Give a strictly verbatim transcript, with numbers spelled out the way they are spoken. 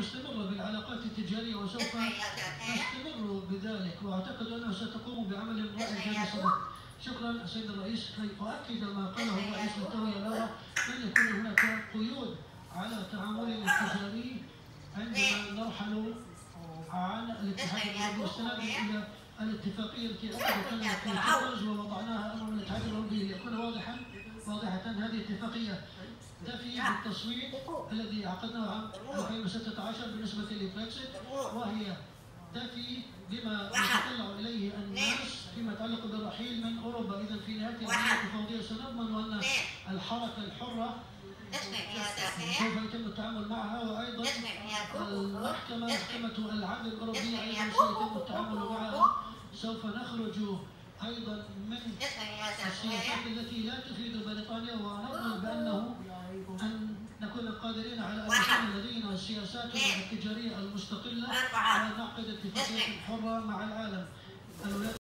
نستمر بالعلاقات التجارية وسوف نستمر بذلك، وأعتقد أنه ستقوم بعمل رائع جدا. شكرا سيد الرئيس. أؤكد ما قاله الرئيس للتوعية الأولى، لن يكون هناك قيود على تعاملنا التجاري عندما نرحل عن الاتحاد الأوروبي واستنادا إلى الاتفاقية التي أعقدت في تونس ووضعناها أمام الاتحاد الأوروبي ليكون واضحا واضحة هذه اتفاقية تفي بالتصويت الذي عقدناه عام ألفين وستة عشر بالنسبة للبريكسيت، وهي تفي بما يتطلع إليه الناس فيما يتعلق بالرحيل من أوروبا. إذا في نهاية العملية التفاوضية سنضمن أن الحركة الحرة سوف يتم التعامل معها، وأيضا المحكمة محكمة العدل الأوروبية أيضا سيتم التعامل معها. سوف نخرج أيضا من السياسات التي لا تفيد بريطانيا، ونضمن بأنه أن نكون قادرين على أن يكون لدينا سياساتنا التجارية المستقلة ونعقد اتفاقيات حرة مع العالم.